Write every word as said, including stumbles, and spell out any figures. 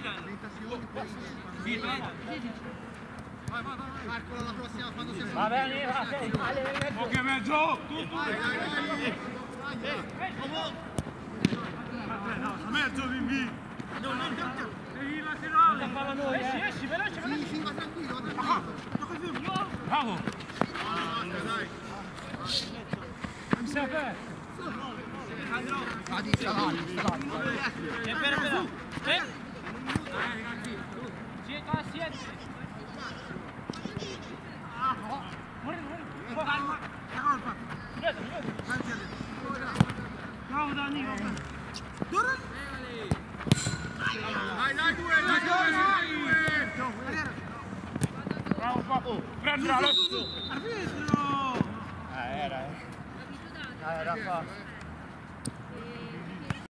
Sì, vai. Vai, vai, vai. Marco alla prossima quando si Va bene, va bene. Ok, mezzo. Tu, tu. Vai, vai, vai. Mezzo di B. No, no, no. Devi laterale. Falla noi, esci, esci, veloce, veloce. Sì, sì, va tranquillo, va tranquillo. Bravo. Dai. Mi sei aperto. Cadi, salani, salani. E per per. Eh? Siete, siete. Ah, no. Muori, muori. Calma. Calma. Bravo Dani. Durun. Dai, dai, due, dai, due. Bravo Papo. Prendila. Arbitro. Ah, era. Eh. Ah, era facile.